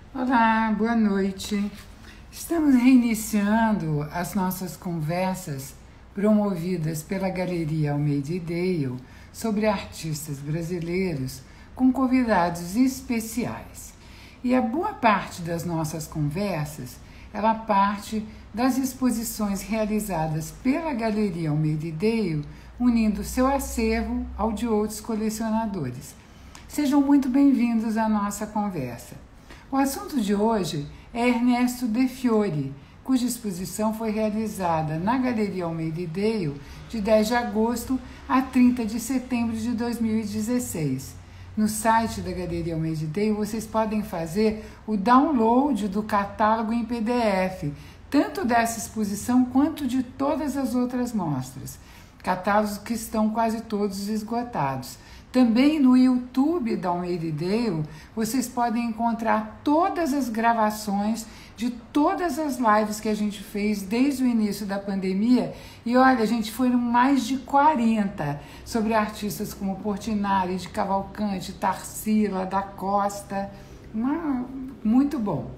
Olá, boa noite. Estamos reiniciando as nossas conversas promovidas pela Galeria Almeida e Dale sobre artistas brasileiros com convidados especiais. E a boa parte das nossas conversas, ela parte das exposições realizadas pela Galeria Almeida e Dale, unindo seu acervo ao de outros colecionadores. Sejam muito bem-vindos à nossa conversa. O assunto de hoje é Ernesto De Fiori, cuja exposição foi realizada na Galeria Almeida e Dale de 10 de agosto a 30 de setembro de 2016. No site da Galeria Almeida e Dale vocês podem fazer o download do catálogo em PDF, tanto dessa exposição quanto de todas as outras mostras. Catálogos que estão quase todos esgotados. Também no YouTube da Almeida e Dale, vocês podem encontrar todas as gravações de todas as lives que a gente fez desde o início da pandemia. E olha, a gente foram mais de 40 sobre artistas como Portinari, de Cavalcante, Tarsila, da Costa. Muito bom.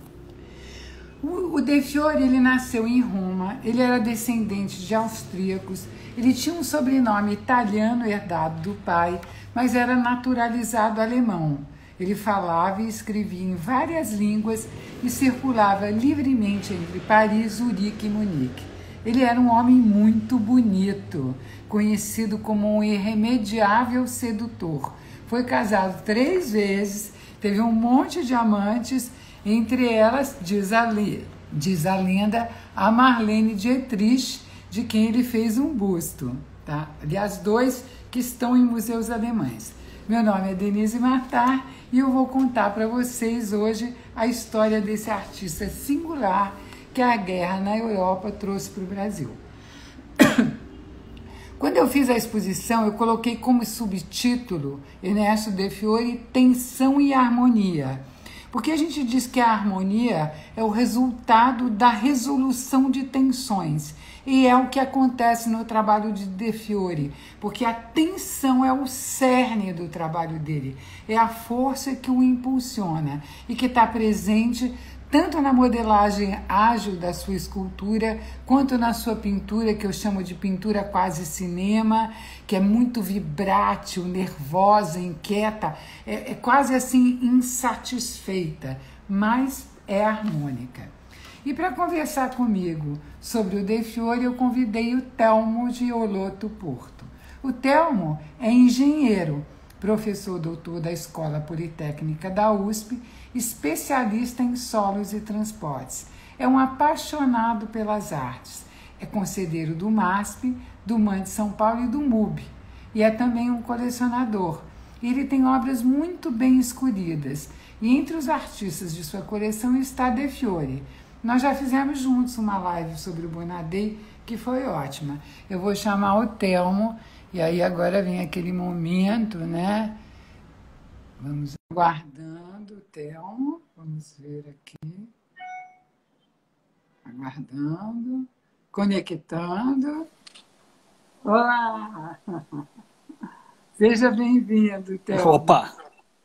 O De Fiori, ele nasceu em Roma, ele era descendente de austríacos, ele tinha um sobrenome italiano herdado do pai, mas era naturalizado alemão. Ele falava e escrevia em várias línguas e circulava livremente entre Paris, Zurique e Munique. Ele era um homem muito bonito, conhecido como um irremediável sedutor. Foi casado 3 vezes, teve um monte de amantes. Entre elas, diz a lenda, a Marlene Dietrich, de quem ele fez um busto. Tá? Aliás, 2 que estão em museus alemães. Meu nome é Denise Matar e eu vou contar para vocês hoje a história desse artista singular que a guerra na Europa trouxe para o Brasil. Quando eu fiz a exposição, eu coloquei como subtítulo Ernesto De Fiori, Tensão e Harmonia. Porque a gente diz que a harmonia é o resultado da resolução de tensões. E é o que acontece no trabalho de De Fiori. Porque a tensão é o cerne do trabalho dele. É a força que o impulsiona e que está presente tanto na modelagem ágil da sua escultura, quanto na sua pintura, que eu chamo de pintura quase cinema, que é muito vibrátil, nervosa, inquieta, é quase assim insatisfeita, mas é harmônica. E para conversar comigo sobre o De Fiori, eu convidei o Telmo Giolotto Porto. O Telmo é engenheiro, professor doutor da Escola Politécnica da USP, especialista em solos e transportes. É um apaixonado pelas artes. É conselheiro do MASP, do MAN de São Paulo e do MUB. E é também um colecionador. Ele tem obras muito bem escolhidas. E entre os artistas de sua coleção está De Fiori. Nós já fizemos juntos uma live sobre o Bonadei, que foi ótima. Eu vou chamar o Telmo, e aí agora vem aquele momento, né? Vamos aguardando o Telmo. Vamos ver aqui. Aguardando. Conectando. Olá! Seja bem-vindo, Telmo. Opa!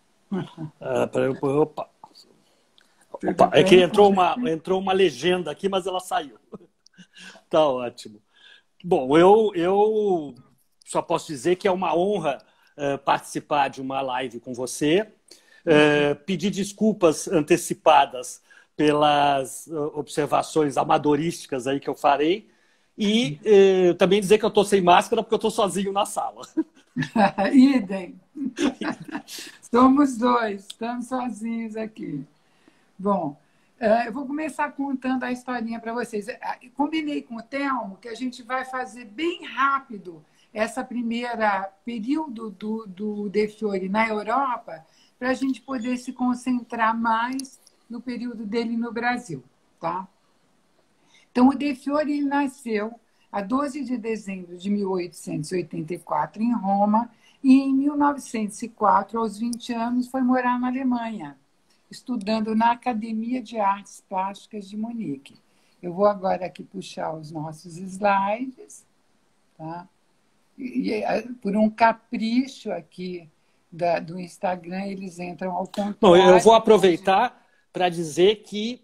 Opa! Opa! É que entrou uma legenda aqui, mas ela saiu. Tá ótimo. Bom, eu só posso dizer que é uma honra participar de uma live com você. Pedir desculpas antecipadas pelas observações amadorísticas aí que eu farei. E também dizer que eu estou sem máscara porque eu estou sozinho na sala. Idem. Somos 2, estamos sozinhos aqui. Bom, eu vou começar contando a historinha para vocês. Combinei com o Telmo que a gente vai fazer bem rápido essa primeira período do De Fiori na Europa, para a gente poder se concentrar mais no período dele no Brasil, tá? Então, o De Fiori ele nasceu a 12 de dezembro de 1884 em Roma e em 1904, aos 20 anos, foi morar na Alemanha, estudando na Academia de Artes Plásticas de Munique. Eu vou agora aqui puxar os nossos slides, tá? E por um capricho aqui do Instagram, eles entram ao contrário. Bom, eu vou aproveitar para dizer que,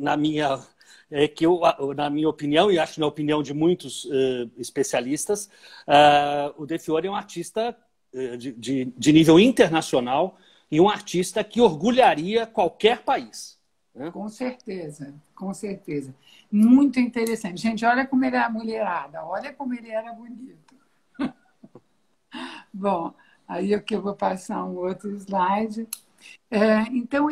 na minha opinião, e acho na opinião de muitos especialistas, o De Fiori é um artista de nível internacional e um artista que orgulharia qualquer país. Né? Com certeza, com certeza. Muito interessante. Gente, olha como ele era mulherada, olha como ele era bonito. Bom, aí aqui eu vou passar um outro slide. Então,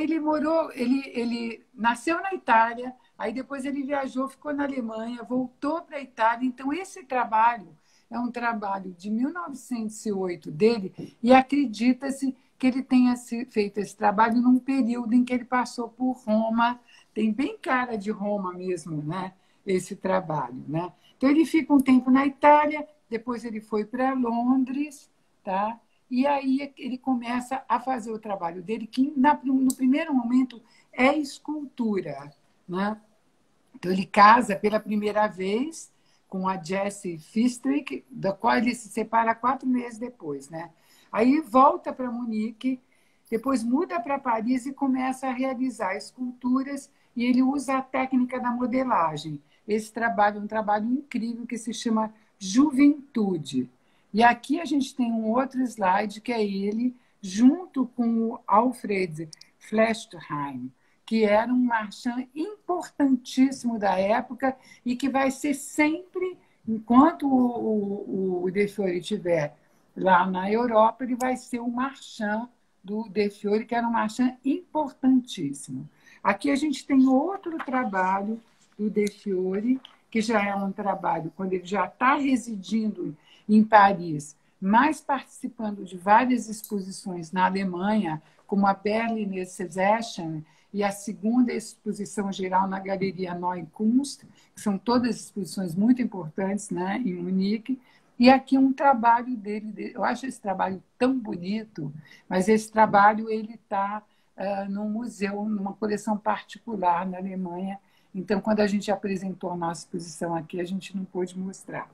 ele nasceu na Itália, aí depois ele viajou, ficou na Alemanha, voltou para a Itália. Então, esse trabalho é um trabalho de 1908 dele, e acredita-se que ele tenha feito esse trabalho num período em que ele passou por Roma. Tem bem cara de Roma mesmo, né? Esse trabalho, né? Então, ele fica um tempo na Itália, depois ele foi para Londres, tá? E aí ele começa a fazer o trabalho dele, que no primeiro momento é escultura, né? Então, ele casa pela primeira vez com a Jessie Fistrick, da qual ele se separa 4 meses depois, né? Aí volta para Munique, depois muda para Paris e começa a realizar esculturas, e ele usa a técnica da modelagem. Esse trabalho é um trabalho incrível que se chama Juventude. E aqui a gente tem um outro slide, que é ele, junto com o Alfred Flestheim, que era um marchand importantíssimo da época e que vai ser sempre, enquanto o De Fiori estiver lá na Europa, ele vai ser o marchand do De Fiori, que era um marchand importantíssimo. Aqui a gente tem outro trabalho do De Fiori, que já é um trabalho quando ele já está residindo em Paris, mas participando de várias exposições na Alemanha, como a Berliner Session e a segunda exposição geral na Galeria Neue Kunst, que são todas exposições muito importantes, né, em Munique. E aqui um trabalho dele, eu acho esse trabalho tão bonito, mas esse trabalho ele está num museu, numa coleção particular na Alemanha. Então, quando a gente apresentou a nossa exposição aqui, a gente não pôde mostrar.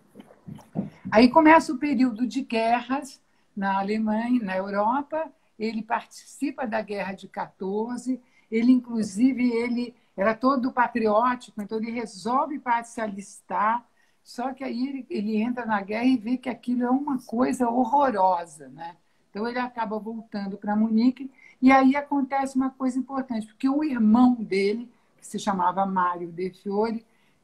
Aí começa o período de guerras na Alemanha, na Europa. Ele participa da Guerra de 14. Ele era todo patriótico, então ele resolve se alistar. Só que aí ele entra na guerra e vê que aquilo é uma coisa horrorosa, né? Então ele acaba voltando para Munique, e aí acontece uma coisa importante, porque o irmão dele, que se chamava Mário De Fiori,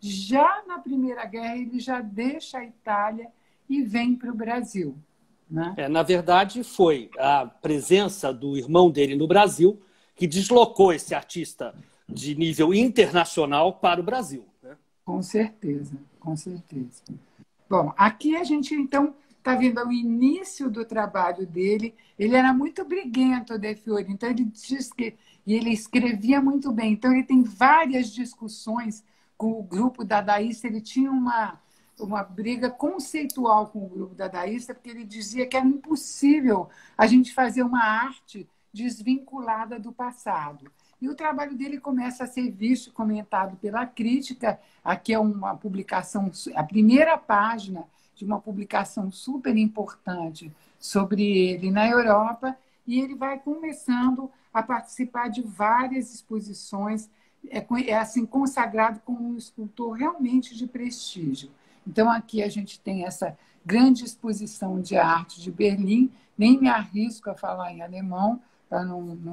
já na Primeira Guerra ele já deixa a Itália e vem para o Brasil. Né? Na verdade, foi a presença do irmão dele no Brasil que deslocou esse artista de nível internacional para o Brasil. Né? Com certeza, com certeza. Bom, aqui a gente, então, está vendo o início do trabalho dele. Ele era muito briguento, De Fiori, então ele diz que e ele escrevia muito bem. Então, ele tem várias discussões com o grupo dadaísta. Ele tinha uma briga conceitual com o grupo dadaísta, porque ele dizia que era impossível a gente fazer uma arte desvinculada do passado. E o trabalho dele começa a ser visto, comentado pela crítica. Aqui é uma publicação, a primeira página de uma publicação super importante sobre ele na Europa, e ele vai começando a participar de várias exposições, assim, consagrado como um escultor realmente de prestígio. Então, aqui a gente tem essa grande exposição de arte de Berlim, nem me arrisco a falar em alemão, para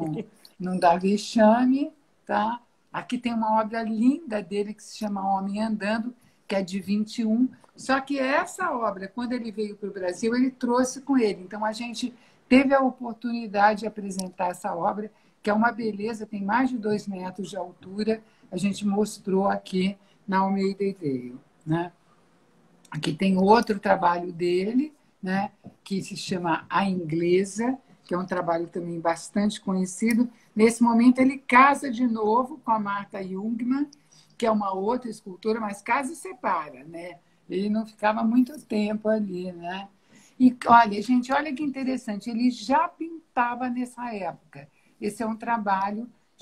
não dar vexame. Tá? Aqui tem uma obra linda dele que se chama Homem Andando, que é de 21. Só que essa obra, quando ele veio para o Brasil, ele trouxe com ele. Então, a gente teve a oportunidade de apresentar essa obra, que é uma beleza, tem mais de 2 metros de altura. A gente mostrou aqui na Almeida Ideia. Né? Aqui tem outro trabalho dele, né, que se chama A Inglesa, que é um trabalho também bastante conhecido. Nesse momento, ele casa de novo com a Martha Jungmann, que é uma outra escultora, mas casa e separa, né? Ele não ficava muito tempo ali, né? E, olha, gente, olha que interessante, ele já pintava nessa época. Esse é um trabalho de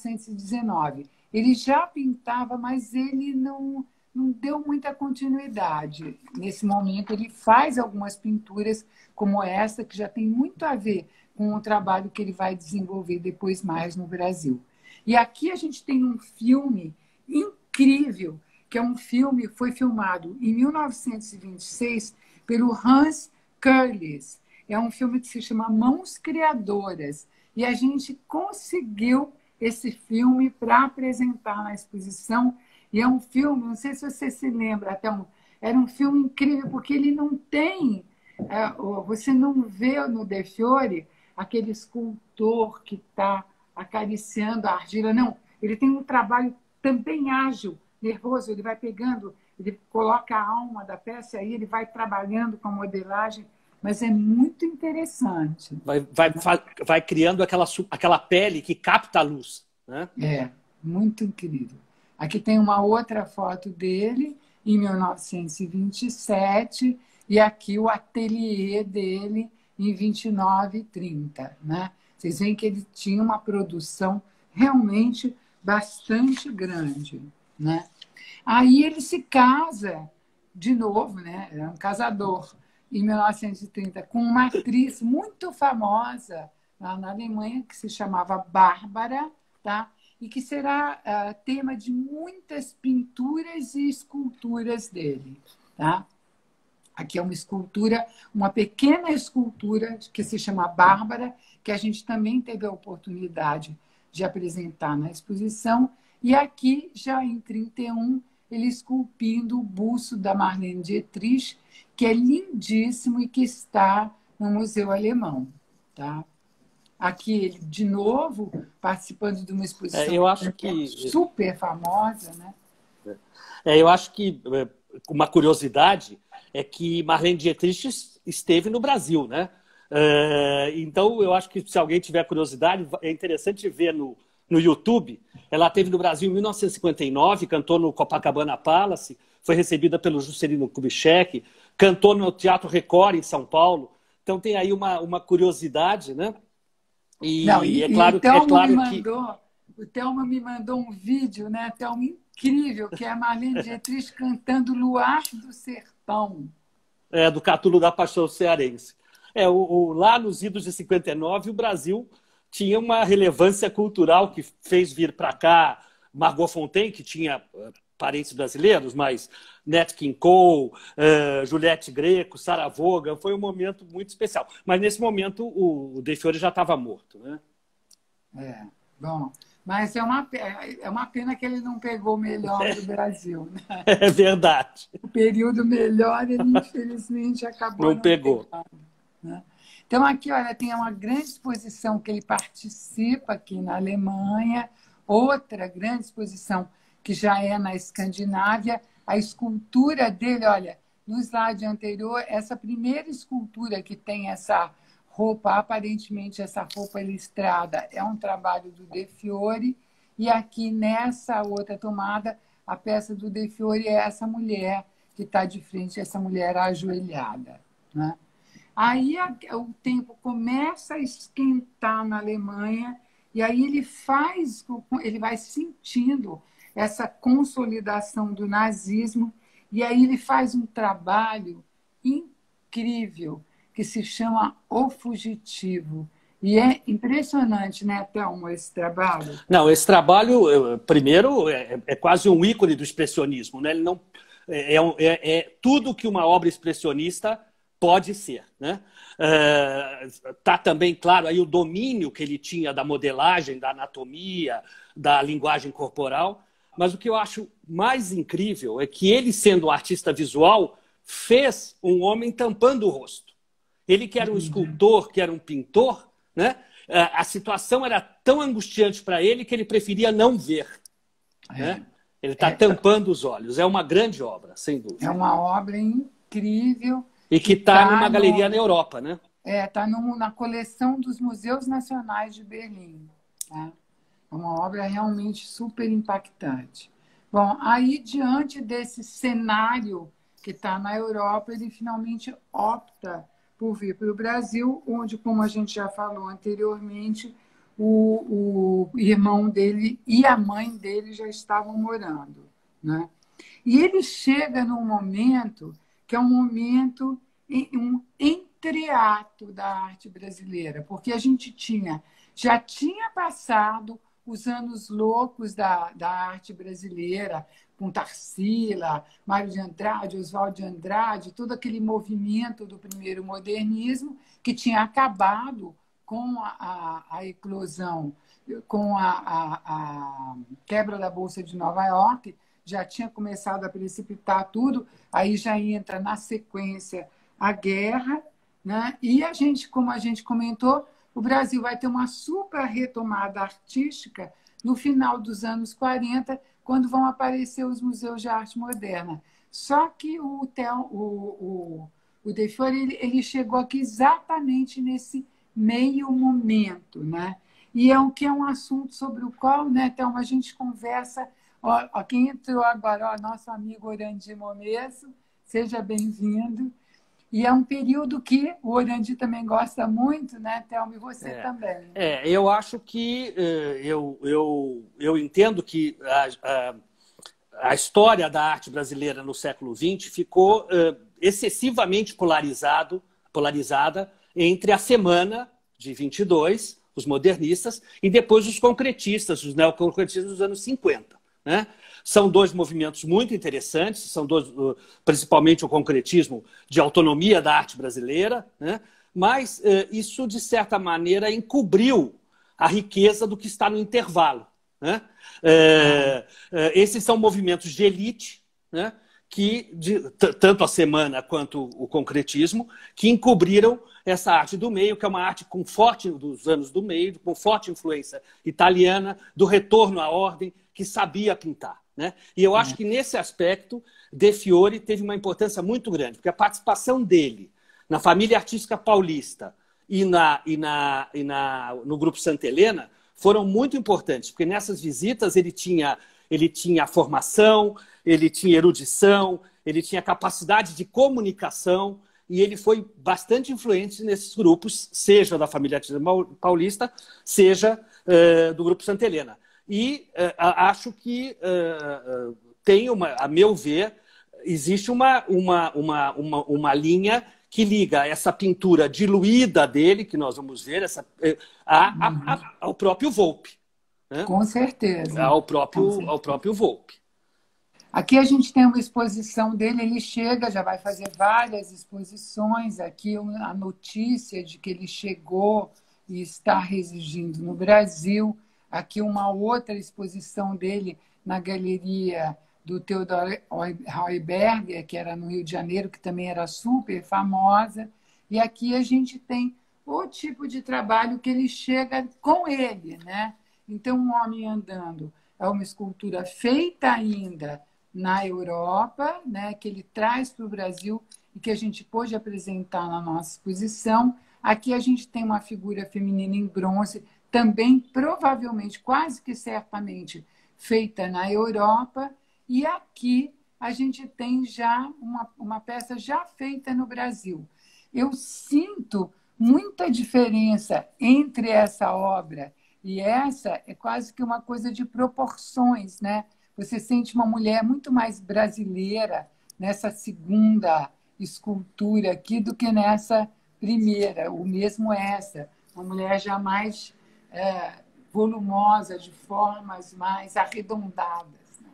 1919. Ele já pintava, mas ele não deu muita continuidade. Nesse momento, ele faz algumas pinturas como essa, que já tem muito a ver com o trabalho que ele vai desenvolver depois mais no Brasil. E aqui a gente tem um filme incrível, que é um filme que foi filmado em 1926 pelo Hans Curlis. É um filme que se chama Mãos Criadoras. E a gente conseguiu esse filme para apresentar na exposição. E é um filme, não sei se você se lembra, era um filme incrível, porque ele não tem... você não vê no De Fiore aquele escultor que está acariciando a argila. Não, ele tem um trabalho também ágil, nervoso. Ele vai pegando, ele coloca a alma da peça, aí ele vai trabalhando com a modelagem, mas é muito interessante. Vai criando aquela pele que capta a luz, né? É, muito incrível. Aqui tem uma outra foto dele, em 1927, e aqui o ateliê dele, em 29 e 30. Né? Vocês veem que ele tinha uma produção realmente bastante grande. Né? Aí ele se casa de novo, né? É um casador, em 1930, com uma atriz muito famosa lá na Alemanha, que se chamava Bárbara, tá? E que será tema de muitas pinturas e esculturas dele. Tá? Aqui é uma escultura, uma pequena escultura que se chama Bárbara, que a gente também teve a oportunidade de apresentar na exposição. E aqui, já em 31, ele esculpindo o busto da Marlene Dietrich, que é lindíssimo e que está no Museu Alemão. Tá? Aqui ele, de novo, participando de uma exposição eu acho que... super famosa. Né? Eu acho que uma curiosidade é que Marlene Dietrich esteve no Brasil, né? Então, eu acho que se alguém tiver curiosidade, é interessante ver no YouTube. Ela esteve no Brasil em 1959, cantou no Copacabana Palace, foi recebida pelo Juscelino Kubitschek, cantou no Teatro Record, em São Paulo. Então, tem aí uma curiosidade, né? E é claro, o Thelma me mandou um vídeo, né, Thelma, incrível, que é a Marlene Dietrich cantando Luar do Sertão. Do Catulo da Paixão Cearense. Lá nos idos de 59, o Brasil tinha uma relevância cultural que fez vir para cá Margot Fonteyn, que tinha parentes brasileiros, mas Nat King Cole, Juliette Greco, Sarah Vaughan, foi um momento muito especial. Mas nesse momento o De Fiore já estava morto, né? Bom, mas é uma pena que ele não pegou o melhor do Brasil. Né? É verdade. O período melhor, ele infelizmente acabou não pegou. Pegando, né? Então, aqui, olha, tem uma grande exposição que ele participa aqui na Alemanha, outra grande exposição que já é na Escandinávia. A escultura dele, olha, no slide anterior, essa primeira escultura que tem essa roupa, aparentemente essa roupa listrada, é um trabalho do De Fiore, e aqui nessa outra tomada, a peça do De Fiore é essa mulher que está de frente, essa mulher ajoelhada. Né? Aí o tempo começa a esquentar na Alemanha, e aí ele vai sentindo essa consolidação do nazismo, e aí ele faz um trabalho incrível que se chama O Fugitivo. E é impressionante, né, Thelma, esse trabalho? Não, esse trabalho, primeiro, é quase um ícone do expressionismo. Né? Ele não, tudo que uma obra expressionista pode ser. Né? Tá também, claro, aí o domínio que ele tinha da modelagem, da anatomia, da linguagem corporal. Mas o que eu acho mais incrível é que ele, sendo um artista visual, fez um homem tampando o rosto. Ele que era um escultor, que era um pintor, né? A situação era tão angustiante para ele que ele preferia não ver. Né? Ele está tampando os olhos. É uma grande obra, sem dúvida. É uma obra incrível. E que está numa galeria na Europa, né? Está na coleção dos Museus Nacionais de Berlim. Tá? É uma obra realmente super impactante. Bom, aí, diante desse cenário que está na Europa, ele finalmente opta por vir para o Brasil, onde, como a gente já falou anteriormente, o irmão dele e a mãe dele já estavam morando. Né? E ele chega num momento que é um momento, um entreato da arte brasileira, porque a gente já tinha passado os anos loucos da arte brasileira, com Tarsila, Mário de Andrade, Oswald de Andrade, todo aquele movimento do primeiro modernismo que tinha acabado com a eclosão, com a quebra da Bolsa de Nova York, já tinha começado a precipitar tudo, aí já entra na sequência a guerra, né? E a gente, como a gente comentou, o Brasil vai ter uma super retomada artística no final dos anos 40, quando vão aparecer os museus de arte moderna. Só que o De Fiori ele chegou aqui exatamente nesse meio momento, né? E que é um assunto sobre o qual, né, Thelma, a gente conversa. Ó, quem entrou agora, ó, nosso amigo Orandi Momesso, seja bem-vindo. E é um período que o Orandi também gosta muito, né, Thelma? E você também. Eu acho que eu entendo que a história da arte brasileira no século XX ficou excessivamente polarizada entre a Semana de 22, os modernistas, e depois os concretistas, os neoconcretistas dos anos 50. Né? São dois movimentos muito interessantes, são principalmente o concretismo de autonomia da arte brasileira, né? Mas isso, de certa maneira, encobriu a riqueza do que está no intervalo. Né? Esses são movimentos de elite, né? Que, tanto a Semana quanto o concretismo, que encobriram essa arte do meio, que é uma arte dos anos do meio, com forte influência italiana, do retorno à ordem, que sabia pintar. Né? E eu acho que, nesse aspecto, De Fiori teve uma importância muito grande, porque a participação dele na família artística paulista e no Grupo Santa Helena foram muito importantes, porque nessas visitas ele tinha formação, ele tinha erudição, ele tinha capacidade de comunicação, e ele foi bastante influente nesses grupos, seja da família artística paulista, seja do Grupo Santa Helena. E acho que a meu ver, existe uma linha que liga essa pintura diluída dele, que nós vamos ver, ao próprio Volpi. Né? Com certeza. Ao próprio Volpi. Aqui a gente tem uma exposição dele, ele chega, já vai fazer várias exposições. Aqui a notícia de que ele chegou e está residindo no Brasil. Aqui uma outra exposição dele na galeria do Theodor Heuberger, que era no Rio de Janeiro, que também era super famosa. E aqui a gente tem o tipo de trabalho que ele chega com ele, né? Então, Um Homem Andando é uma escultura feita ainda na Europa, né, que ele traz para o Brasil e que a gente pôde apresentar na nossa exposição. Aqui a gente tem uma figura feminina em bronze, também provavelmente, quase que certamente, feita na Europa. E aqui a gente tem já uma peça já feita no Brasil. Eu sinto muita diferença entre essa obra e essa, é quase que uma coisa de proporções, né? Você sente uma mulher muito mais brasileira nessa segunda escultura aqui do que nessa primeira, ou mesmo essa. Uma mulher já mais volumosa, de formas mais arredondadas. Né?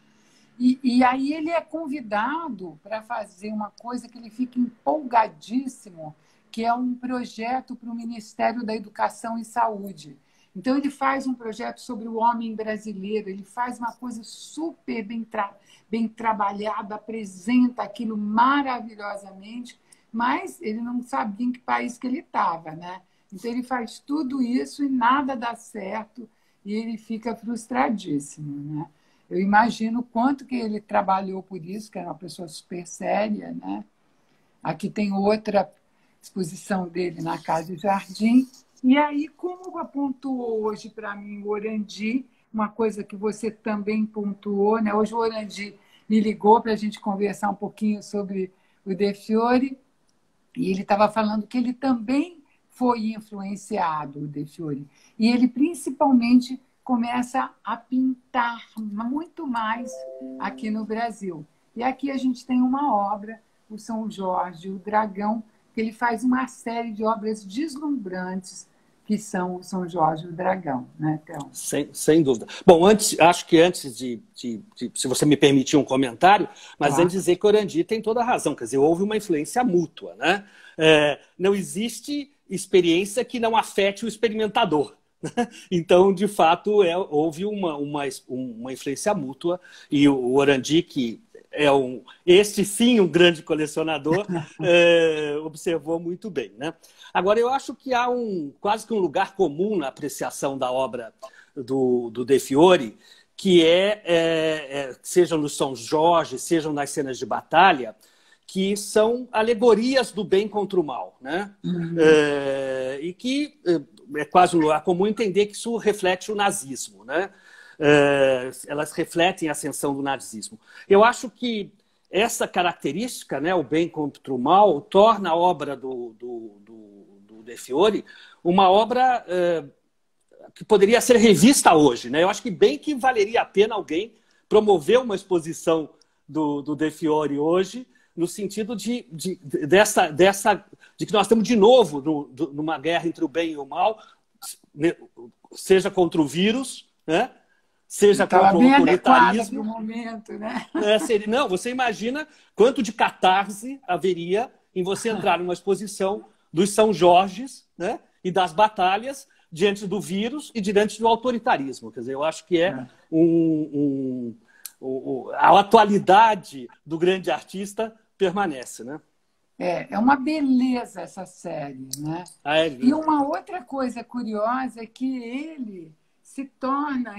E aí ele é convidado para fazer uma coisa que ele fica empolgadíssimo, que é um projeto para o Ministério da Educação e Saúde. Então, ele faz um projeto sobre o homem brasileiro, ele faz uma coisa super bem trabalhada, apresenta aquilo maravilhosamente, mas ele não sabia em que país que ele estava, né? Então, ele faz tudo isso e nada dá certo e ele fica frustradíssimo, né? Eu imagino o quanto que ele trabalhou por isso, que era uma pessoa super séria, né? Aqui tem outra exposição dele na Casa e Jardim. E aí, como pontuou hoje para mim o Orandi, uma coisa que você também pontuou, né? Hoje o Orandi me ligou para a gente conversar um pouquinho sobre o De Fiori, e ele estava falando que ele também foi influenciado, o De Fiori. E ele, principalmente, começa a pintar muito mais aqui no Brasil. E aqui a gente tem uma obra, o São Jorge, o Dragão, que ele faz uma série de obras deslumbrantes, que são o São Jorge e o Dragão, né, Thelma? Sem dúvida. Bom, acho que antes se você me permitir um comentário, mas Claro. antes de dizer que o Orandi tem toda a razão, quer dizer, houve uma influência mútua, né? Não existe experiência que não afete o experimentador. Então, de fato, houve uma influência mútua e o Orandi, que é este sim um grande colecionador, observou muito bem, né? Agora, eu acho que há quase que um lugar comum na apreciação da obra do De Fiori, que sejam no São Jorge, sejam nas cenas de batalha, que são alegorias do bem contra o mal, né? E que é quase um lugar comum entender que isso reflete o nazismo, né? Elas refletem a ascensão do nazismo. Eu acho que essa característica, né, o bem contra o mal, torna a obra do De Fiori uma obra que poderia ser revista hoje, né? Eu acho que bem que valeria a pena alguém promover uma exposição do De Fiori hoje, no sentido de que nós estamos de novo numa guerra entre o bem e o mal, seja contra o vírus, né? Seja contra o autoritarismo. No momento, né? Não, você imagina quanto de catarse haveria em você entrar numa exposição dos São Jorges, né? E das batalhas diante do vírus e diante do autoritarismo. Quer dizer, eu acho que a atualidade do grande artista permanece, né? É uma beleza essa série, né? E uma outra coisa curiosa é que ele se torna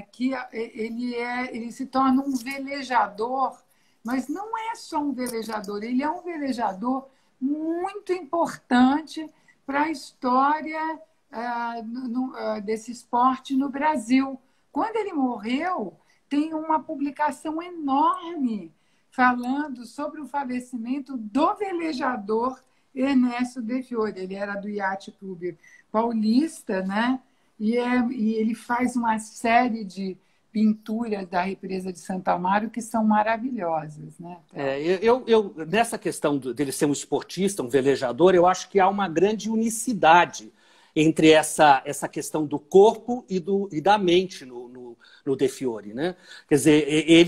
um velejador, mas não é só um velejador, ele é um velejador muito importante para a história desse esporte no Brasil. Quando ele morreu, tem uma publicação enorme falando sobre o falecimento do velejador Ernesto De Fiori. Ele era do Yacht Clube Paulista, né? E ele faz uma série de pinturas da represa de Santo Amaro que são maravilhosas, né? Nessa questão dele ser um esportista, um velejador, eu acho que há uma grande unicidade entre essa questão do corpo e da mente no De Fiori, né? Quer dizer,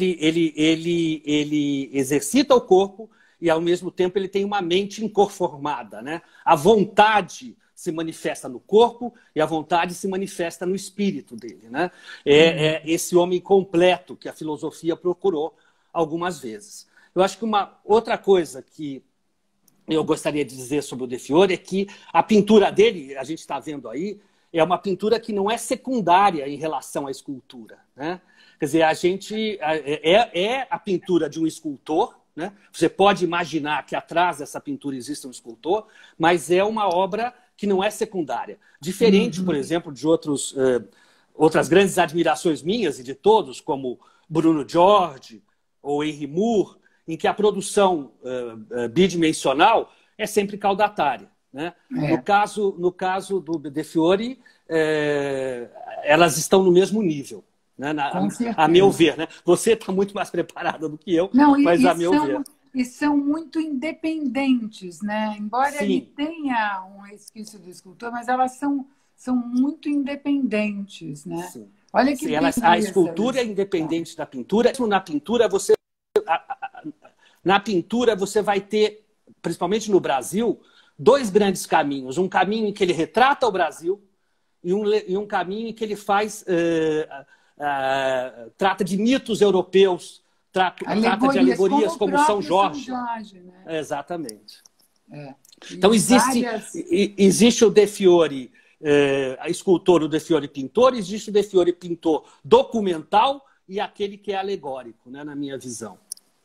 ele exercita o corpo e, ao mesmo tempo, ele tem uma mente inconformada, né? A vontade se manifesta no corpo e a vontade se manifesta no espírito dele, né? É esse homem completo que a filosofia procurou algumas vezes. Eu acho que uma outra coisa que eu gostaria de dizer sobre o De Fiori é que a pintura dele, a gente está vendo aí, é uma pintura que não é secundária em relação à escultura, né? Quer dizer, a pintura de um escultor, né? Você pode imaginar que atrás dessa pintura existe um escultor, mas é uma obra que não é secundária. Diferente, por exemplo, de outras grandes admirações minhas e de todos, como Bruno Jorge ou Henry Moore, em que a produção bidimensional é sempre caudatária, né? No caso do De Fiori, elas estão no mesmo nível, né? A meu ver, né? Você está muito mais preparada do que eu, mas a meu ver. E são muito independentes, né? Embora ele tenha um resquício do escultor, mas elas são muito independentes, né? Sim. Olha que beleza. A escultura é independente da pintura. Na pintura você vai ter, principalmente no Brasil, dois grandes caminhos. Um caminho em que ele retrata o Brasil e um caminho em que ele trata de mitos europeus, trata de alegorias como São Jorge. Né? Exatamente. Então existe o De Fiori escultor, o De Fiori pintor, existe o De Fiori pintor documental e aquele que é alegórico, né, na minha visão.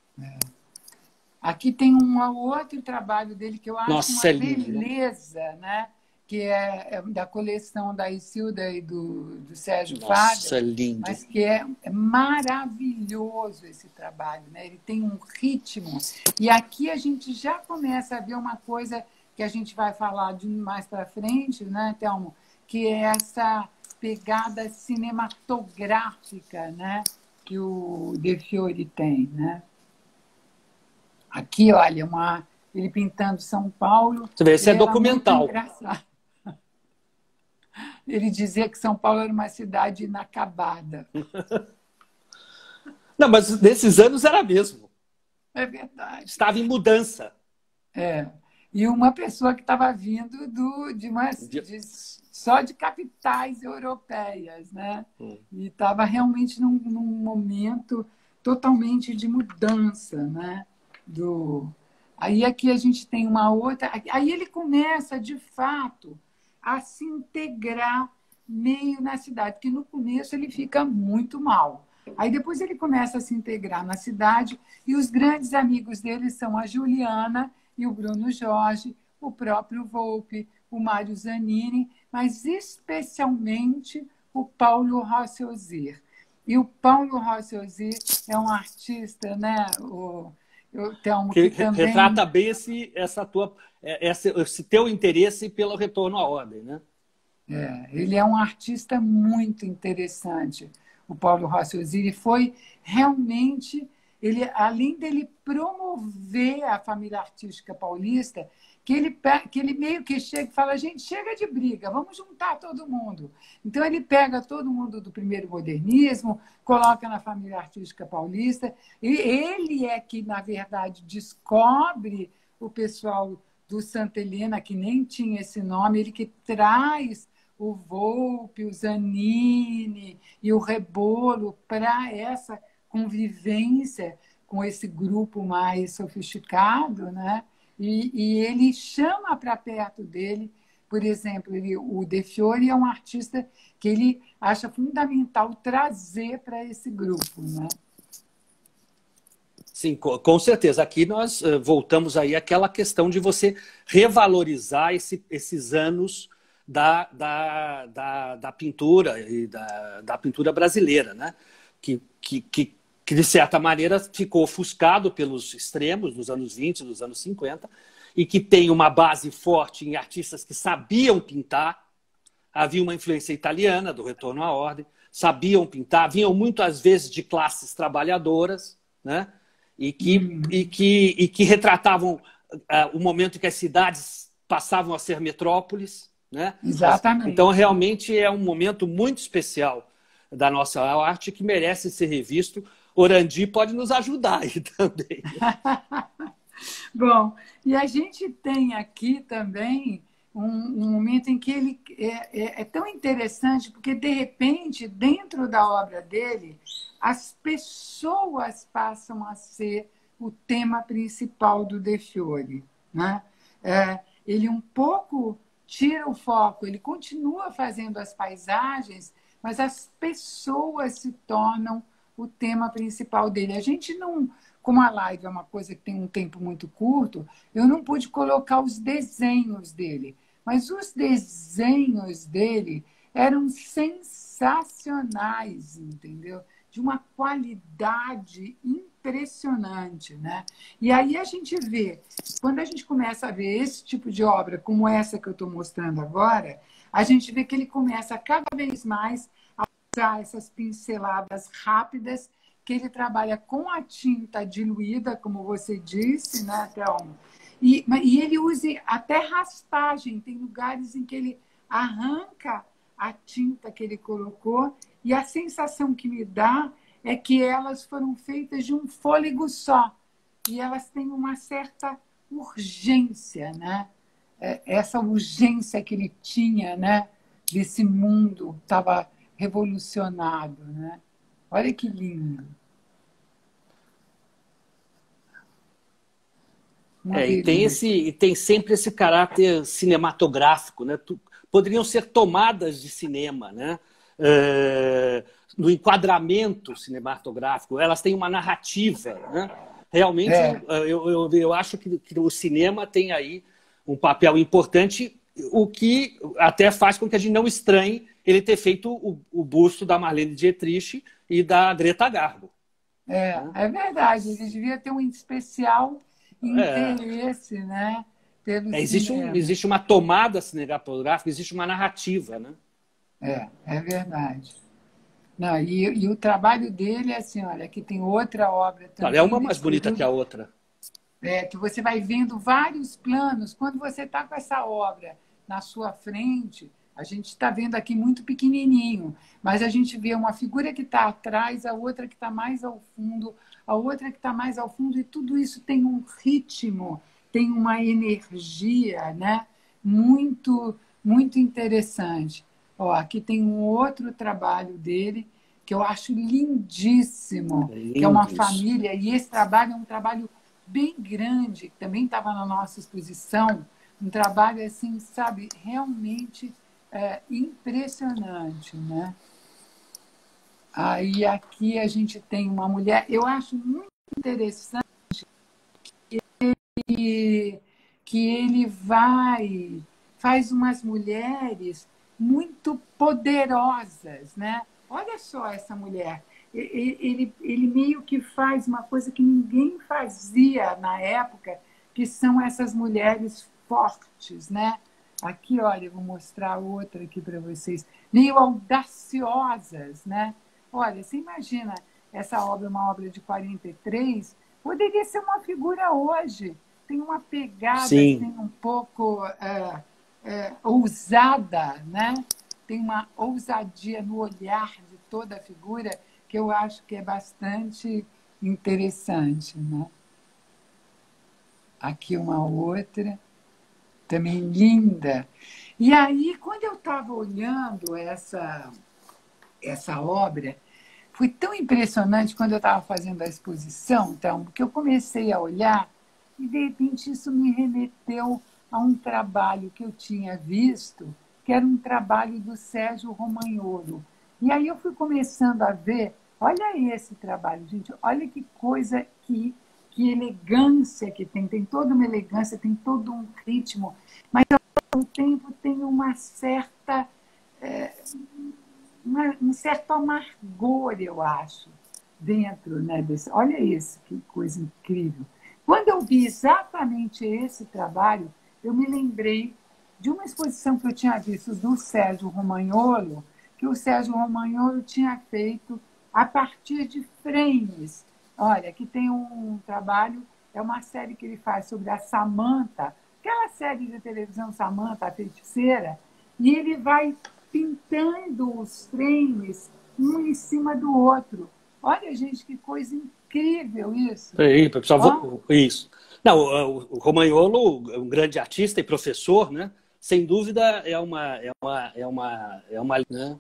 Aqui tem um outro trabalho dele que eu acho uma beleza, né? Que é da coleção da Isilda e do Sérgio Fábio, lindo. Mas que é maravilhoso esse trabalho, né? Ele tem um ritmo. E aqui a gente já começa a ver uma coisa que a gente vai falar de mais para frente, né, Thelmo? Que é essa pegada cinematográfica, né? Que o De Fiori tem, né? Aqui, olha, ele pintando São Paulo. Você vê, esse é documental. Ele dizia que São Paulo era uma cidade inacabada. Não, mas nesses anos era mesmo. É verdade. Estava em mudança. É. E uma pessoa que estava vindo só de capitais europeias, né? E estava realmente num momento totalmente de mudança, né? Aí aqui a gente tem uma outra. Aí ele começa, de fato, a se integrar meio na cidade, porque no começo ele fica muito mal. Aí depois ele começa a se integrar na cidade e os grandes amigos dele são a Juliana e o Bruno Jorge, o próprio Volpi, o Mário Zanini, mas especialmente o Paulo Rossi. E o Paulo Rossi é um artista, né? Que também retrata bem esse teu interesse pelo retorno à ordem, né? Ele é um artista muito interessante, o Paulo Rossi. Ele foi realmente, além dele promover a família artística paulista, que ele meio que chega e fala, gente, chega de briga, vamos juntar todo mundo. Então ele pega todo mundo do primeiro modernismo, coloca na família artística paulista, e ele é que, na verdade, descobre o pessoal do Santa Helena, que nem tinha esse nome, ele que traz o Volpi, o Zanini e o Rebolo para essa convivência com esse grupo mais sofisticado, né? E ele chama para perto dele, por exemplo, o De Fiori é um artista que ele acha fundamental trazer para esse grupo, né? Sim, com certeza. Aqui nós voltamos aí àquela questão de você revalorizar esses anos da pintura e da pintura brasileira, né? Que, de certa maneira, ficou ofuscado pelos extremos dos anos 20, dos anos 50, e que tem uma base forte em artistas que sabiam pintar. Havia uma influência italiana do retorno à ordem, sabiam pintar, vinham muitas vezes de classes trabalhadoras, né? E que retratavam o momento em que as cidades passavam a ser metrópoles, né? Exatamente. Então, realmente é um momento muito especial da nossa arte que merece ser revisto. Orandi pode nos ajudar aí também. Bom, e a gente tem aqui também um momento em que ele é tão interessante, porque, de repente, dentro da obra dele, as pessoas passam a ser o tema principal do De Fiori, né? Ele um pouco tira o foco, ele continua fazendo as paisagens, mas as pessoas se tornam o tema principal dele. A gente não, como a live é uma coisa que tem um tempo muito curto, eu não pude colocar os desenhos dele, mas os desenhos dele eram sensacionais, entendeu? De uma qualidade impressionante, né? E aí a gente vê, quando a gente começa a ver esse tipo de obra, como essa que eu estou mostrando agora, a gente vê que ele começa cada vez mais a usar essas pinceladas rápidas, que ele trabalha com a tinta diluída, como você disse, né, Thelma? E ele usa até raspagem, tem lugares em que ele arranca a tinta que ele colocou, e a sensação que me dá é que elas foram feitas de um fôlego só, e elas têm uma certa urgência, né? Essa urgência que ele tinha, né? Desse mundo estava revolucionado, né? Olha que lindo. E tem sempre esse caráter cinematográfico, né? Poderiam ser tomadas de cinema, né? No enquadramento cinematográfico, elas têm uma narrativa, né? Realmente, eu acho que o cinema tem aí um papel importante, o que até faz com que a gente não estranhe ele ter feito o busto da Marlene Dietrich e da Greta Garbo. É verdade, ele devia ter um especial interesse, né? Existe uma tomada cinematográfica, existe uma narrativa, né? É verdade. Não, e o trabalho dele é assim, olha, aqui tem outra obra também. É uma mais bonita que a outra. Que você vai vendo vários planos. Quando você está com essa obra na sua frente, A gente está vendo aqui muito pequenininho, mas a gente vê uma figura que está atrás, a outra que está mais ao fundo, a outra que está mais ao fundo, e tudo isso tem um ritmo, tem uma energia, né? Muito, muito interessante. Ó, aqui tem um outro trabalho dele que eu acho lindíssimo, É que é uma lindo isso. família, e esse trabalho é um trabalho bem grande, que também estava na nossa exposição, um trabalho assim, sabe, realmente impressionante, né? Aí aqui a gente tem uma mulher, eu acho muito interessante que, que ele faz umas mulheres muito poderosas, né? Olha só essa mulher. Ele meio que faz uma coisa que ninguém fazia na época, que são essas mulheres fortes, né? Aqui, olha, eu vou mostrar outra aqui para vocês, meio audaciosas, né? Olha, você imagina essa obra, uma obra de 43, poderia ser uma figura hoje. Tem uma pegada assim, Sim. um pouco ousada, né? Tem uma ousadia no olhar de toda a figura que eu acho que é bastante interessante, né? Aqui uma outra, também linda. E aí, quando eu estava olhando essa obra, foi tão impressionante quando eu estava fazendo a exposição, então, porque eu comecei a olhar e, de repente, isso me remeteu a um trabalho que eu tinha visto, que era um trabalho do Sérgio Romagnolo. E aí eu fui começando a ver, olha esse trabalho, gente, olha que coisa, que elegância que tem toda uma elegância, tem todo um ritmo, mas ao mesmo tempo tem uma certa um certo amargor, eu acho, dentro, né, desse. Olha isso, que coisa incrível. Quando eu vi exatamente esse trabalho, eu me lembrei de uma exposição que eu tinha visto do Sérgio Romagnolo, que o Sérgio Romagnolo tinha feito a partir de frames. Olha, aqui tem um trabalho, é uma série que ele faz sobre a Samantha, aquela série de televisão Samantha, a feiticeira, e ele vai pintando os frames um em cima do outro. Olha, gente, que coisa incrível isso. Ó, Isso. Não, o Romagnolo é um grande artista e professor, né? Sem dúvida né?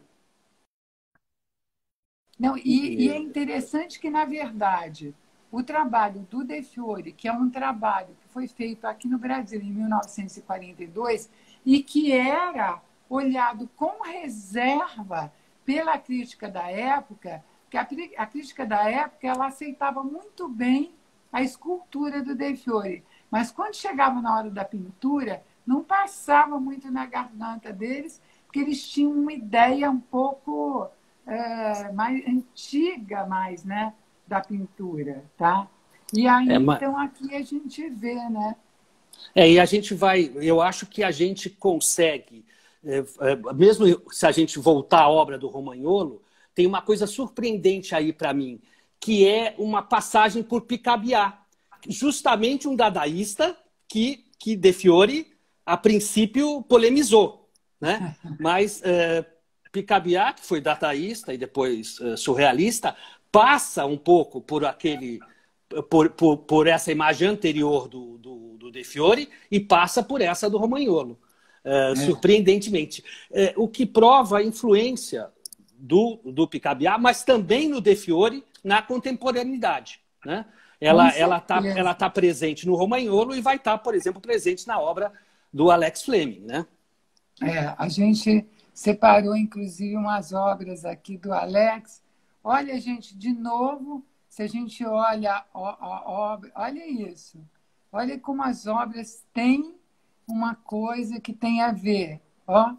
não, e é interessante que, na verdade, o trabalho do De Fiore, que é um trabalho que foi feito aqui no Brasil em 1942 e que era olhado com reserva pela crítica da época, que a crítica da época ela aceitava muito bem a escultura do De Fiore, mas quando chegava na hora da pintura, não passava muito na garganta deles, porque eles tinham uma ideia um pouco mais antiga, mais, né, da pintura, tá? E aí, É, então, aqui a gente vê, né? e a gente vai, eu acho que a gente consegue, mesmo se a gente voltar à obra do Romagnolo, tem uma coisa surpreendente aí para mim, que é uma passagem por Picabia, justamente um dadaísta que De Fiore, a princípio, polemizou, né? Mas Picabia, que foi dadaísta e depois surrealista, passa um pouco por aquele por essa imagem anterior do De Fiore e passa por essa do Romagnolo, surpreendentemente. O que prova a influência do Picabia, mas também no De Fiore na contemporaneidade. Né? Com Ela certeza. tá presente no Romagnolo e vai estar, por exemplo, presente na obra do Alex Fleming. Né? A gente separou, inclusive, umas obras aqui do Alex. Olha, gente, de novo, se a gente olha a obra, olha isso. Olha como as obras têm uma coisa que tem a ver. Ó.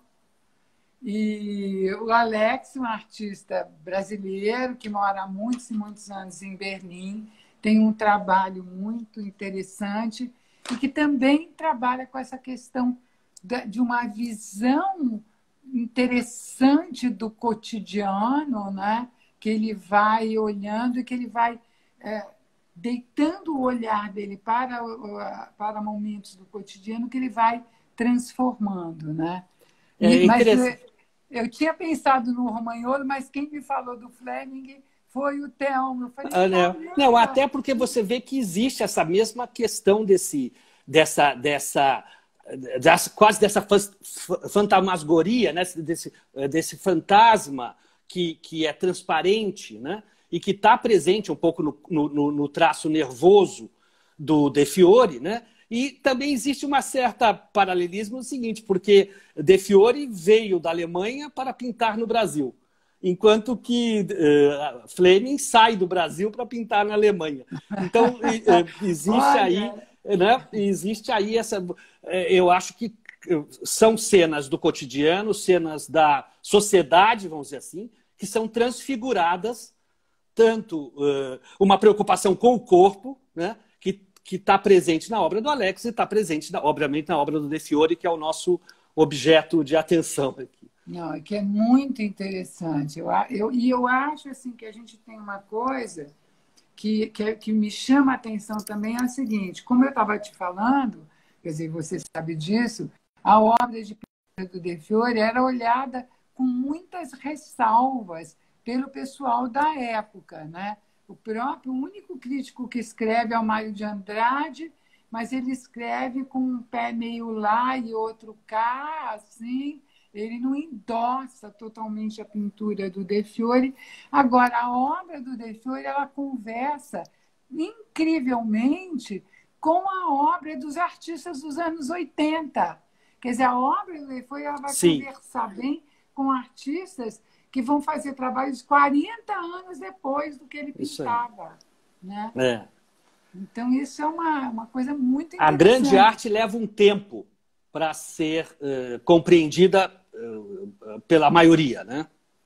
E o Alex, um artista brasileiro que mora há muitos e muitos anos em Berlim, tem um trabalho muito interessante e que também trabalha com essa questão de uma visão interessante do cotidiano, né? Que ele vai olhando e que ele vai deitando o olhar dele para momentos do cotidiano que ele vai transformando, né? Mas eu tinha pensado no Romagnolo, mas quem me falou do Fleming foi o Thelmo. Eu falei, não, até porque você vê que existe essa mesma questão quase dessa fantasmagoria, né? desse fantasma que é transparente, né? E que está presente um pouco no traço nervoso do De Fiori, né? E também existe uma certa paralelismo no seguinte, porque De Fiori veio da Alemanha para pintar no Brasil, enquanto que Fleming sai do Brasil para pintar na Alemanha. Então, existe aí, né? Existe aí essa... Eu acho que são cenas do cotidiano, cenas da sociedade, vamos dizer assim, que são transfiguradas, tanto uma preocupação com o corpo, né? Que está presente na obra do Alex e está presente, obviamente, na obra do De Fiori, que é o nosso objeto de atenção aqui. Não, é que é muito interessante. Eu acho assim, que a gente tem uma coisa que me chama a atenção também, é o seguinte, como eu estava te falando, quer dizer, você sabe disso, a obra de pintura do De Fiori era olhada com muitas ressalvas pelo pessoal da época, né? O único crítico que escreve é o Mário de Andrade, mas ele escreve com um pé meio lá e outro cá, assim. Ele não endossa totalmente a pintura do De Fiori. Agora, a obra do De Fiori, ela conversa incrivelmente com a obra dos artistas dos anos 80. Quer dizer, a obra do De Fiori, ela vai conversar bem com artistas que vão fazer trabalhos 40 anos depois do que ele pintava. Né? Então, isso é uma coisa muito interessante. A grande arte leva um tempo para ser compreendida pela maioria, né?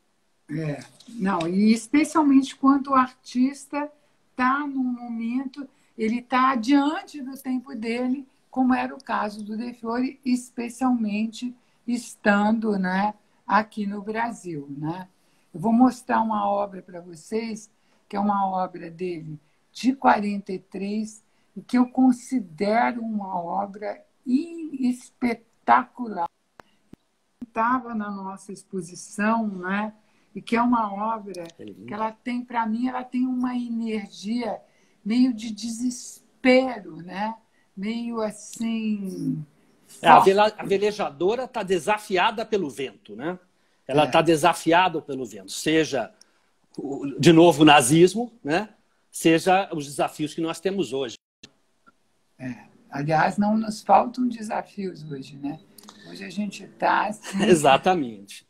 Não, e especialmente quando o artista está num momento, ele está diante do tempo dele, como era o caso do De Fiori, especialmente estando, né, aqui no Brasil, né? Eu vou mostrar uma obra para vocês, que é uma obra dele de 43, e que eu considero uma obra espetacular. Estava na nossa exposição, né? E que é uma obra que ela tem, para mim, ela tem uma energia meio de desespero, né? Meio assim... A velejadora está desafiada pelo vento, né? Ela está desafiada pelo vento, seja, de novo, o nazismo, né? Seja os desafios que nós temos hoje. Aliás, não nos faltam desafios hoje, né? Hoje a gente está assim... Exatamente.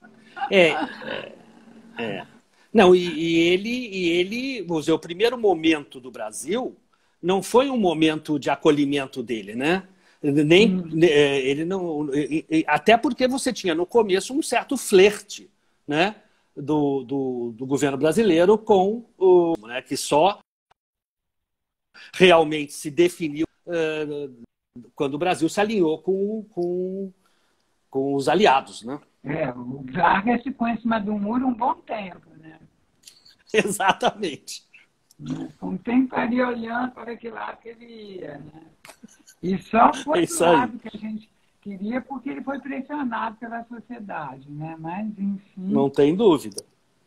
Não, e ele, vamos dizer, o primeiro momento do Brasil não foi um momento de acolhimento dele, né? Ele não, até porque você tinha no começo um certo flerte, né, do governo brasileiro com o, né, que só realmente se definiu quando o Brasil se alinhou com os aliados, né? O Vargas ficou em cima do muro um bom tempo, né? Exatamente. Um tempo ali olhando para que lado que ele ia, né? E só foi o lado que a gente queria porque ele foi pressionado pela sociedade, né? Mas, enfim... Não tem dúvida.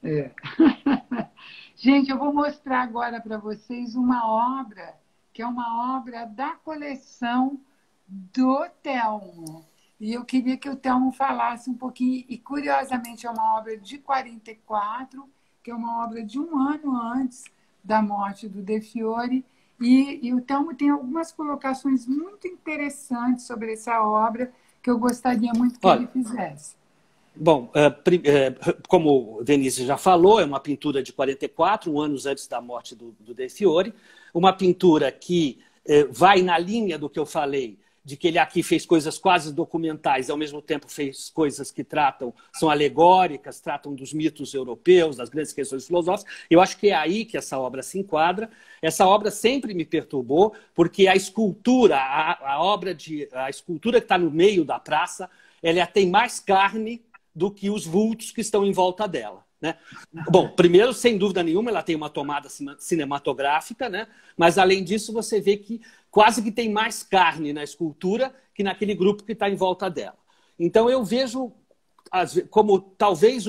Gente, eu vou mostrar agora para vocês uma obra, que é uma obra da coleção do Thelmo. E eu queria que o Thelmo falasse um pouquinho, e curiosamente é uma obra de 44, que é uma obra de um ano antes da morte do De Fiori, e o Thelmo tem algumas colocações muito interessantes sobre essa obra que eu gostaria muito que ele fizesse. Bom, como Denise já falou, é uma pintura de 44, anos antes da morte do De Fiori, uma pintura que vai na linha do que eu falei, de que ele aqui fez coisas quase documentais e, ao mesmo tempo, fez coisas que são alegóricas, tratam dos mitos europeus, das grandes questões filosóficas. Eu acho que é aí que essa obra se enquadra. Essa obra sempre me perturbou, porque a escultura, a escultura que está no meio da praça, ela tem mais carne do que os vultos que estão em volta dela, né? Bom, primeiro, sem dúvida nenhuma, ela tem uma tomada cinematográfica, né? Mas, além disso, você vê que quase que tem mais carne na escultura que naquele grupo que está em volta dela. Então, eu vejo como talvez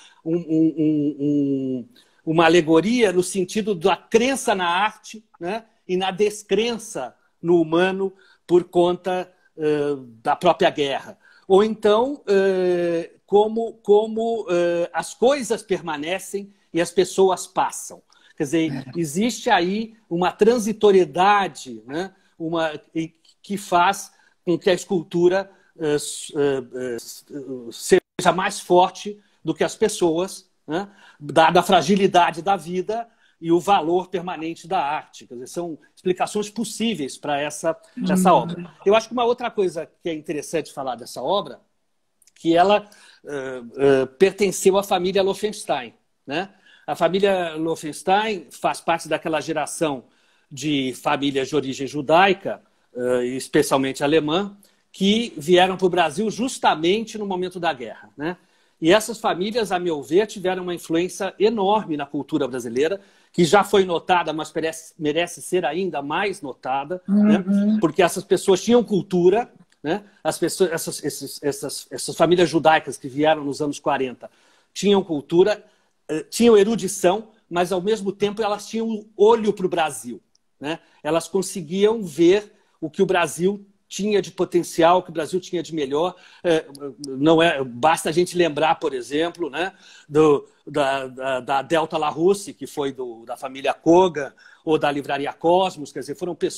uma alegoria no sentido da crença na arte, né? E na descrença no humano por conta da própria guerra. Ou então, como as coisas permanecem e as pessoas passam. Quer dizer, existe aí uma transitoriedade, né? Que faz com que a escultura seja mais forte do que as pessoas, né? Dada a fragilidade da vida e o valor permanente da arte. Quer dizer, são explicações possíveis para essa obra. Eu acho que uma outra coisa que é interessante falar dessa obra, que ela pertenceu à família Loffenstein, né? A família Loffenstein faz parte daquela geração de famílias de origem judaica, especialmente alemã, que vieram para o Brasil justamente no momento da guerra, né? E essas famílias, a meu ver, tiveram uma influência enorme na cultura brasileira, que já foi notada, mas merece ser ainda mais notada, né? Porque essas pessoas tinham cultura, né? Essas famílias judaicas que vieram nos anos 40 tinham cultura, tinham erudição, mas ao mesmo tempo elas tinham olho para o Brasil, né? Elas conseguiam ver o que o Brasil tinha de potencial, o que o Brasil tinha de melhor. Basta a gente lembrar, por exemplo, né, da Delta LaRousse, que foi da família Koga, ou da Livraria Cosmos. Quer dizer,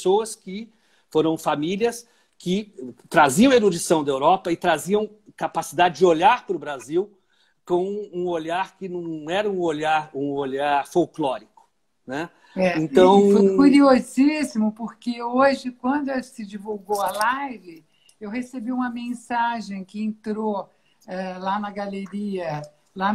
foram famílias que traziam erudição da Europa e traziam capacidade de olhar para o Brasil com um olhar que não era um olhar folclórico, né? Então... Foi curiosíssimo, porque hoje, quando se divulgou a live, eu recebi uma mensagem que entrou lá na galeria, lá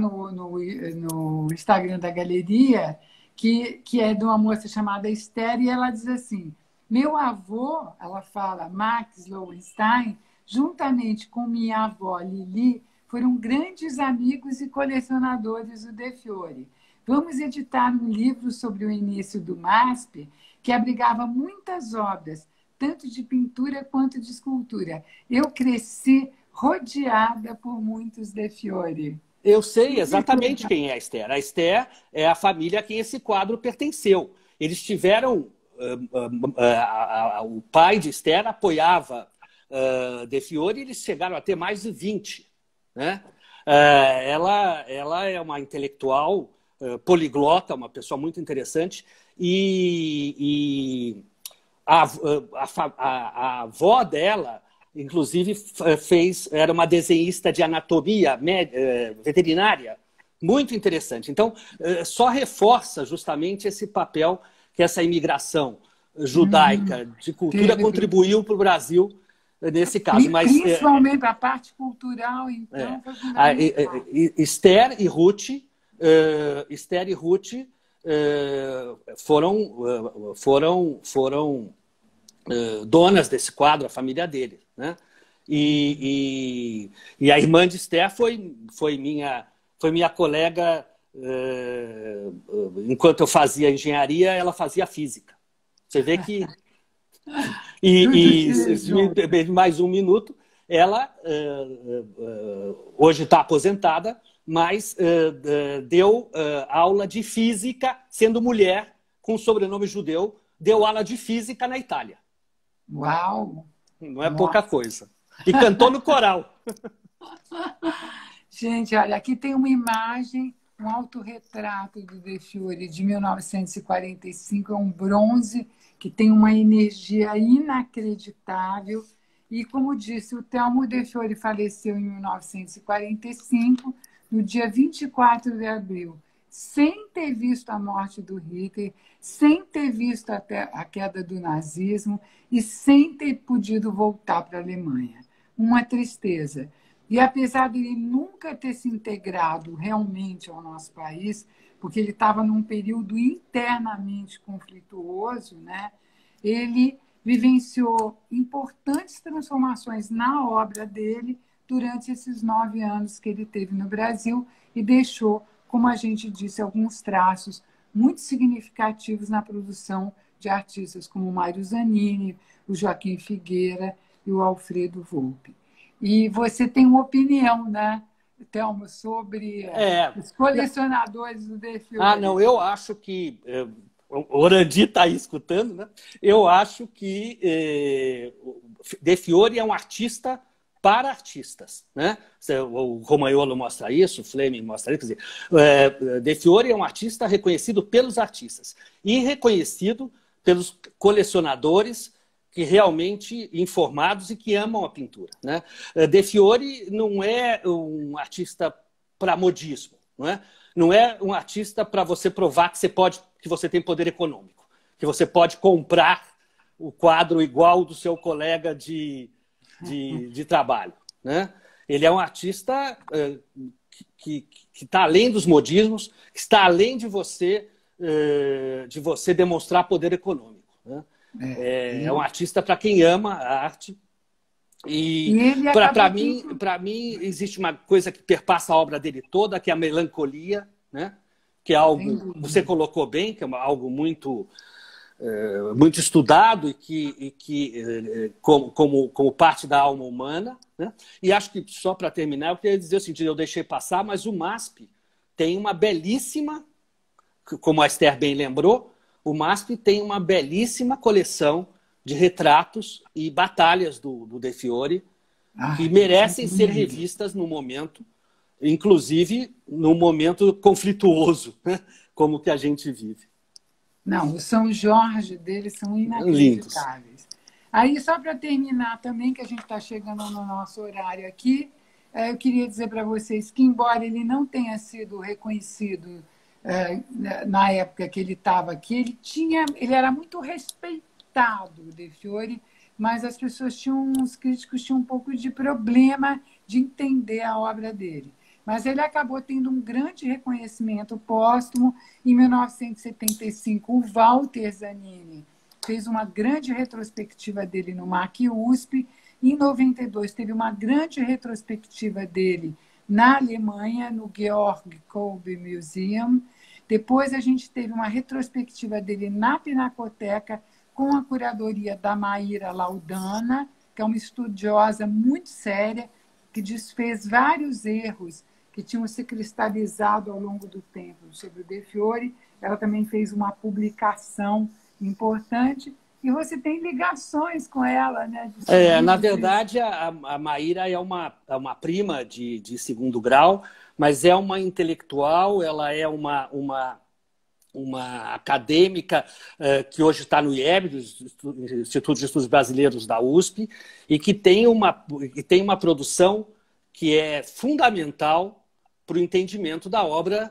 no Instagram da galeria, que é de uma moça chamada Esther, e ela diz assim: meu avô, ela fala, Max Lowenstein, juntamente com minha avó Lili, foram grandes amigos e colecionadores do De Fiore. Vamos editar um livro sobre o início do MASP, que abrigava muitas obras, tanto de pintura quanto de escultura. Eu cresci rodeada por muitos De Fiore. Eu sei exatamente quem é a Esther. A Esther é a família a quem esse quadro pertenceu. Eles tiveram... o pai de Esther apoiava De Fiore e eles chegaram a ter mais de 20. Né? Ela é uma intelectual poliglota, uma pessoa muito interessante, e a avó dela, inclusive, era uma desenhista de anatomia veterinária, muito interessante. Então, só reforça justamente esse papel que essa imigração judaica de cultura contribuiu para o Brasil nesse caso. Mas, principalmente a parte cultural, então, foi fundamental. Esther e Ruth foram donas desse quadro, a família dele, né? E a irmã de Esther foi minha colega. Enquanto eu fazia engenharia, ela fazia física. Você vê que... mais um minuto, ela hoje está aposentada, mas deu aula de física, sendo mulher, com sobrenome judeu, deu aula de física na Itália. Uau! Não é pouca coisa. E cantou no coral. Gente, olha, aqui tem uma imagem, um autorretrato do De Fiore de 1945, é um bronze que tem uma energia inacreditável. E, como disse, o Telmo De Fiore faleceu em 1945, no dia 24 de abril, sem ter visto a morte do Hitler, sem ter visto até a queda do nazismo e sem ter podido voltar para a Alemanha. Uma tristeza. E apesar de ele nunca ter se integrado realmente ao nosso país, porque ele estava num período internamente conflituoso, né? Ele vivenciou importantes transformações na obra dele durante esses 9 anos que ele teve no Brasil e deixou, como a gente disse, alguns traços muito significativos na produção de artistas como o Mário Zanini, o Joaquim Figueira e o Alfredo Volpi. E você tem uma opinião, né, Telmo, sobre É. os colecionadores do De Fiori? Ah, não, eu acho que... o Orandi está aí escutando, né? Eu acho que De Fiori é um artista para artistas, né? O Romagnolo mostra isso, o Fleming mostra isso. Quer dizer, De Fiori é um artista reconhecido pelos artistas e reconhecido pelos colecionadores que realmente informados e que amam a pintura, né? De Fiori não é um artista para modismo, não é? Não é um artista para você provar que você tem poder econômico, que você pode comprar o quadro igual do seu colega de trabalho, né? Ele é um artista que está além dos modismos, que está além de você demonstrar poder econômico, né? É um artista para quem ama a arte. E para mim existe uma coisa que perpassa a obra dele toda, que é a melancolia, né? Que é algo, você colocou bem, que é algo muito estudado e que como parte da alma humana, né? E acho que, só para terminar, eu queria dizer o seguinte: eu deixei passar, mas o MASP tem uma belíssima, como a Esther bem lembrou, o MASP tem uma belíssima coleção de retratos e batalhas do De Fiori, que merecem ser revistas no momento, inclusive num momento conflituoso, né? Como que a gente vive. Não, o São Jorge deles são inacreditáveis. Lindos. Aí, só para terminar também, que a gente está chegando no nosso horário aqui, eu queria dizer para vocês que, embora ele não tenha sido reconhecido na época que ele estava aqui, ele era muito respeitado, o De Fiori, mas as pessoas os críticos tinham um pouco de problema de entender a obra dele. Mas ele acabou tendo um grande reconhecimento póstumo. Em 1975, o Walter Zanini fez uma grande retrospectiva dele no MAC USP. Em 92, teve uma grande retrospectiva dele na Alemanha, no Georg Kolbe Museum. Depois, a gente teve uma retrospectiva dele na Pinacoteca, com a curadoria da Maíra Laudana, que é uma estudiosa muito séria, que desfez vários erros que tinham se cristalizado ao longo do tempo sobre o De Fiori. Ela também fez uma publicação importante. E você tem ligações com ela, né? Na verdade, a Maíra é uma prima de segundo grau, mas é uma intelectual, ela é uma acadêmica que hoje está no IEB, Instituto de Estudos Brasileiros da USP, e que tem uma produção que é fundamental para o entendimento da obra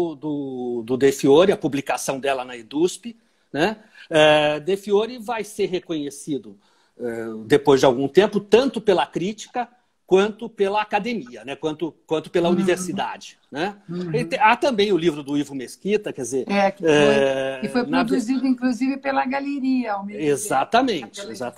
do De Fiori, a publicação dela na EDUSP, né? De Fiori vai ser reconhecido depois de algum tempo, tanto pela crítica quanto pela academia, né? quanto pela universidade, né? Há também o livro do Ivo Mesquita, quer dizer... que foi produzido, inclusive, pela Galeria. Exatamente.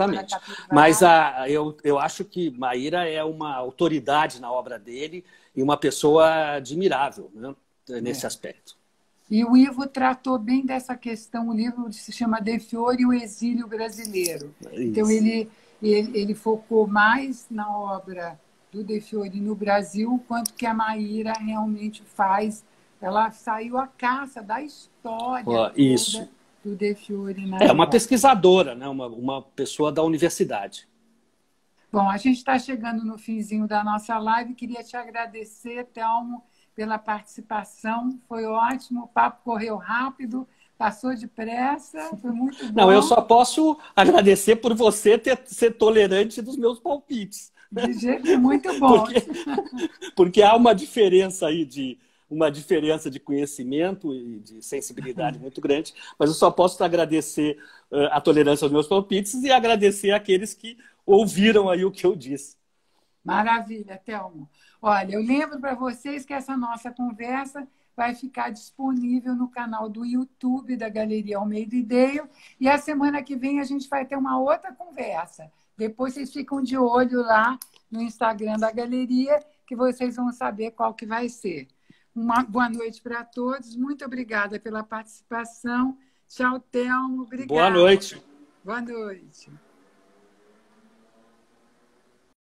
Mas eu acho que Maíra é uma autoridade na obra dele e uma pessoa admirável, né? Nesse aspecto. E o Ivo tratou bem dessa questão. O livro se chama De Fiori e o Exílio Brasileiro. Isso. Então, ele focou mais na obra do De Fiori no Brasil, quanto que a Maíra realmente faz. Ela saiu à caça da história toda do De Fiori. É uma pesquisadora, né? Uma pessoa da universidade. Bom, a gente está chegando no finzinho da nossa live. Queria te agradecer, Telmo, pela participação. Foi ótimo, o papo correu rápido. Passou depressa, foi muito bom. Não, eu só posso agradecer por você ser tolerante dos meus palpites. De jeito muito bom. Porque há uma diferença aí de conhecimento e de sensibilidade muito grande, mas eu só posso agradecer a tolerância aos meus palpites e agradecer àqueles que ouviram aí o que eu disse. Maravilha, Telmo. Olha, eu lembro para vocês que essa nossa conversa vai ficar disponível no canal do YouTube da Galeria Almeida e Deio. E a semana que vem a gente vai ter uma outra conversa. Depois vocês ficam de olho lá no Instagram da Galeria, que vocês vão saber qual que vai ser. Uma boa noite para todos. Muito obrigada pela participação. Tchau, Telmo. Obrigada. Boa noite. Boa noite.